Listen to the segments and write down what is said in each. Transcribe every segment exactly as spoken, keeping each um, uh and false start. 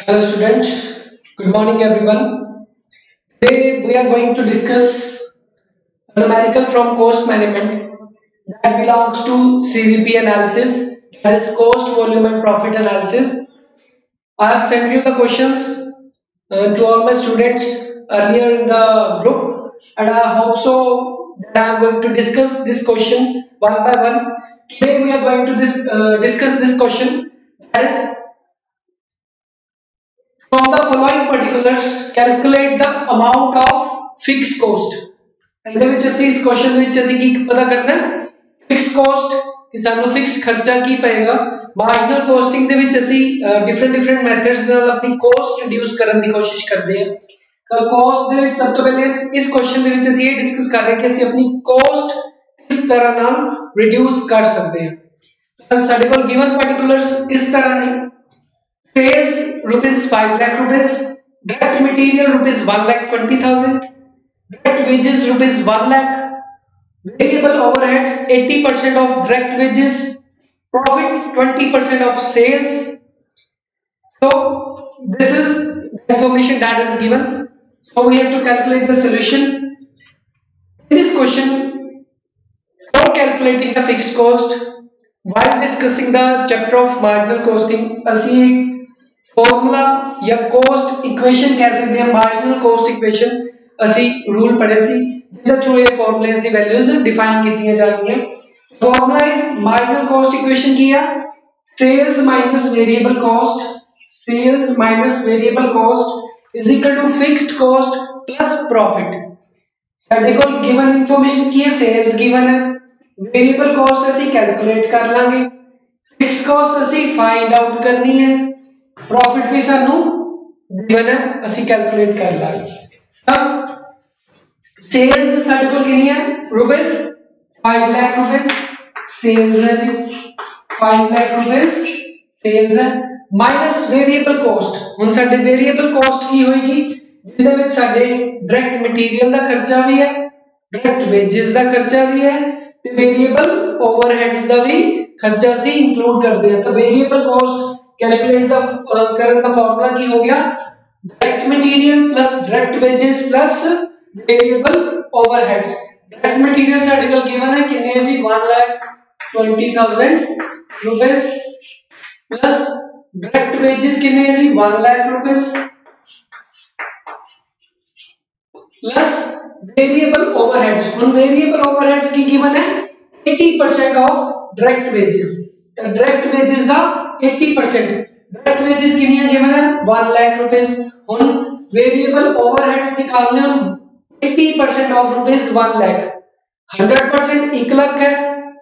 Hello students, good morning everyone. Today we are going to discuss a numerical from cost management that belongs to C V P analysis, that is cost, volume and profit analysis. I have sent you the questions uh, to all my students earlier in the group, and I hope so that I am going to discuss this question one by one. Today we are going to dis- uh, discuss this question, that is, from the following particulars, calculate the amount of fixed cost. ਇਹਦੇ ਵਿੱਚ ਅਸੀਂ ਇਸ question ਵਿੱਚ ਅਸੀਂ ਕੀ ਪਤਾ ਕਰਨਾ ਹੈ, fixed cost ਕਿ ਸਾਨੂੰ ਫਿਕਸਡ ਖਰਚਾ ਕੀ ਪਏਗਾ। ਮਾਰਜਨਲ ਕੋਸਟਿੰਗ ਦੇ ਵਿੱਚ ਅਸੀਂ ਡਿਫਰੈਂਟ ਡਿਫਰੈਂਟ ਮੈਥਡਸ ਨਾਲ ਆਪਣੀ ਕੋਸਟ ਰਿਡਿਊਸ ਕਰਨ ਦੀ ਕੋਸ਼ਿਸ਼ ਕਰਦੇ ਹਾਂ। ਤਾਂ ਕੋਸਟ ਦੇ ਵਿੱਚ ਸਭ ਤੋਂ ਪਹਿਲੇ ਇਸ ਕੁਐਸਚਨ ਦੇ ਵਿੱਚ ਅਸੀਂ ਇਹ ਡਿਸਕਸ ਕਰ ਰਹੇ ਕਿ ਅਸੀਂ ਆਪਣੀ ਕੋਸਟ ਕਿਸ ਤਰ੍ਹਾਂ ਨਾਲ ਰਿਡਿਊਸ ਕਰ ਸਕਦੇ ਹਾਂ। ਤਾਂ ਸਾਡੇ ਕੋਲ ਗਿਵਨ ਪਾਰਟਿਕੂਲਰਸ ਇਸ ਤਰ੍ਹਾਂ ਨੇ, sales rupees five lakh rupees, direct material rupees one lakh twenty thousand, direct wages rupees one lakh, variable overheads eighty percent of direct wages, profit twenty percent of sales. So this is the information that is given. So we have to calculate the solution. In this question, for calculating the fixed cost, while discussing the chapter of marginal costing, ਅਸੀਂ formula या cost equation कह सकते हैं, marginal cost equation ਅਸੀਂ rule पढ़े सी ਜਿਹਦੇ through ਇਹ ਫਾਰਮੂਲਾਸ ਦੀ ਵੈਲਿਊਜ਼ ਡਿਫਾਈਨ ਕੀਤੀਆਂ ਜਾਂਦੀਆਂ। Formula is marginal cost equation ਕੀ ਆ, sales minus variable cost, sales minus variable cost is equal to fixed cost plus profit. ਸਾਡੇ ਕੋਲ ਗਿਵਨ ਇਨਫੋਰਮੇਸ਼ਨ ਕੀ ਹੈ, ਸੇਲਸ ਗਿਵਨ ਹੈ, ਵੇਰੀਏਬਲ ਕੋਸਟ ਅਸੀਂ ਕੈਲਕੂਲੇਟ ਕਰ ਲਾਂਗੇ, ਫਿਕਸਡ ਕੋਸਟ ਅਸੀਂ ਫਾइंड आउट करनी है, प्रॉफिट भी सानू गिवन है ਅਸੀਂ कैलकुलेट कर लांगे। अब सेल्स ਸਾਡੇ ਕੋਲ ਕਿੰਨੀ ਹੈ, rupees five lakh rupees sales है जी, five लाख रुपीस सेल्स है माइनस वेरिएबल कॉस्ट। ਹੁਣ ਸਾਡੇ वेरिएबल कॉस्ट ਕੀ ਹੋਏਗੀ, ਜਿਹਦੇ ਵਿੱਚ ਸਾਡੇ डायरेक्ट मटेरियल ਦਾ ਖਰਚਾ ਵੀ ਹੈ, डायरेक्ट वेजेस ਦਾ ਖਰਚਾ ਵੀ ਹੈ ਤੇ वेरिएबल ओवरहेड्स ਦਾ ਵੀ खर्चा ਅਸੀਂ इंक्लूड ਕਰਦੇ ਹਾਂ। ਤਾਂ variable cost calculate the current का फार्मूला की हो गया, direct material plus direct wages plus variable overheads. Direct material ਸਾਡੇ ਕੋਲ गिवन है कितने है जी, one lakh twenty thousand rupees plus direct wages कितने है जी, one lakh rupees plus variable overheads. उन वेरिएबल ओवरहेड्स की गिवन है eighty percent of direct wages. Direct wages ਦਾ eighty percent, डायरेक्ट वेजेस कितनी है गिवन है, one lakh रुपीस। ਹੁਣ वेरिएबल ओवरहेड्स निकालने हम eighty percent of rupees one lakh, hundred percent एक लाख है,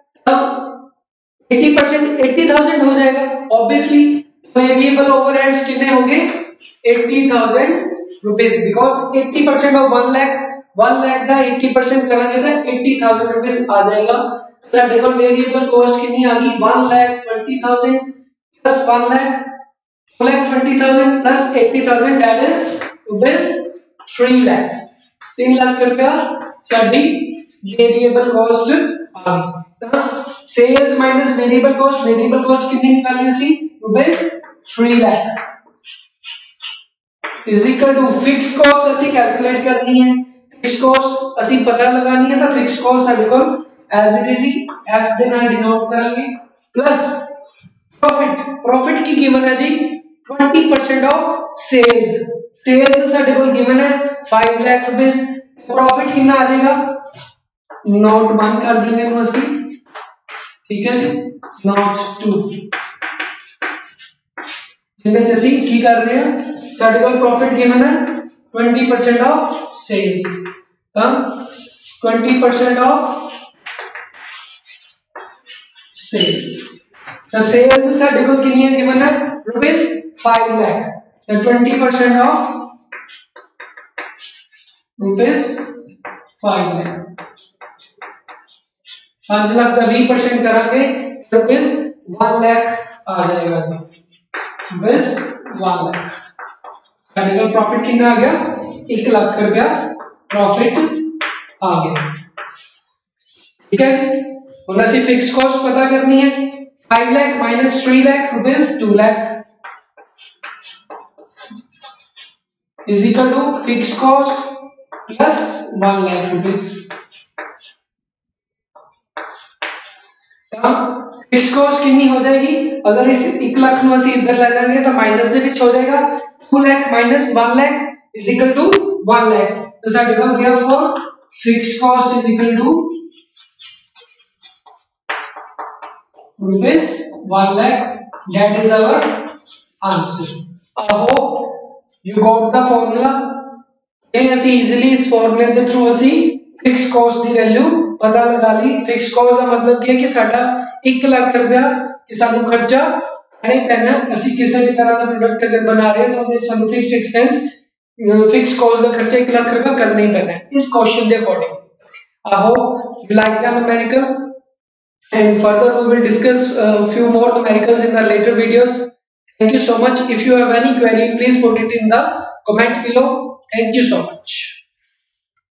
तब eighty percent eighty thousand हो जाएगा ऑब्वियसली। वेरिएबल ओवरहेड्स कितने होंगे, eighty thousand rupees, because eighty percent of one lakh, one lakh का eighty percent करेंगे तो eighty thousand रुपीस आ जाएगा। ਸਾਡੇ ਕੋਲ वेरिएबल कॉस्ट कितनी आ गई, one lakh twenty thousand plus one lakh, two lakh twenty thousand plus eighty thousand, that is rupees three lakh, तीन लाख रुपया साडी वेरिएबल कॉस्ट आ गई। तो sales minus variable cost, variable cost कितनी निकालनी सी, rupees three lakh is equal to fixed cost ਅਸੀਂ calculate करनी है, फिक्स्ड कॉस्ट ਅਸੀਂ पता लगानी है। तो फिक्स्ड कॉस्ट ਸਾਡੇ ਕੋਲ as it is he f ਦੇ ਨਾਲ डिनोट करेंगे प्लस प्रॉफिट, प्रॉफिट की गिवन है जी twenty percent of sales. Sales ਸਾਡੇ ਕੋਲ गिवन है five लाख रुपीस, प्रॉफिट कितना आ जाएगा, नॉट वन कर देंगे ਨੂੰ ਅਸੀਂ, ठीक है जी, नॉट two। ਜਿਹਦੇ ਵਿੱਚ ਅਸੀਂ ਕੀ ਕਰ ਰਹੇ ਹਾਂ, ਸਾਡੇ ਕੋਲ प्रॉफिट गिवन है twenty percent ऑफ सेल्स। ਤਾਂ twenty percent ऑफ सेल्स। तो सेल्स ਸਾਡੇ ਕੋਲ ਕਿੰਨੀ ਹੈ गिवन है, रुपीस five lakh, तो twenty percent of rupees five lakh, पांच लाख का twenty percent करेंगे रुपीस one lakh आ जाएगा, रुपीस one lakh। ਸਾਡੇ ਕੋਲ प्रॉफिट कितना आ गया, एक लाख रुपया प्रॉफिट आ गया, ठीक है जी। और ऐसी फिक्स्ड कॉस्ट पता करनी है, five lakh minus three lakh rupees two lakh, is equal to fix cost plus one lakh rupees. Fix cost कितनी हो जाएगी, अगर इस एक लाख ਨੂੰ ਅਸੀਂ ਇੱਧਰ ਲੈ ਜਾਵਾਂਗੇ ਤਾਂ ਮਾਈਨਸ ਦੇ ਵਿੱਚ ਹੋ ਜਾਏਗਾ, two lakh minus one lakh is equal to one lakh. तो ਸਾਡੇ ਕੋਲ therefore fixed cost is equal to rupees one lakh. That is our answer. I hope you got the formula. ਇਹ ਅਸੀਂ easily ਇਸ formula ਦੇ through ਅਸੀਂ fixed cost ਦੀ value ਪਤਾ ਲਗਾ ਲਈ। fixed cost ਦਾ ਮਤਲਬ ਕੀ ਹੈ ਕਿ ਸਾਡਾ एक लाख रुपया कि सानू खर्चा नहीं पैना, ਅਸੀਂ ਕਿਸੇ ਵੀ ਤਰ੍ਹਾਂ ਦਾ ਪ੍ਰੋਡਕਟ ਅਗਰ ਬਣਾ ਰਹੇ ਹਾਂ ਤਾਂ ਉਹਦੇ ਸਾਨੂੰ ਫਿਕਸਡ ਐਕਸਪੈਂਸ ਫਿਕਸ ਕਾਸਟ ਦਾ ਖਰਚਾ एक लाख रुपया करना ही पैना है इस क्वेश्चन के according. I hope you like the numerical and further we will discuss a few more numericals in the later videos. Thank you so much. If you have any query please put it in the comment below. Thank you so much.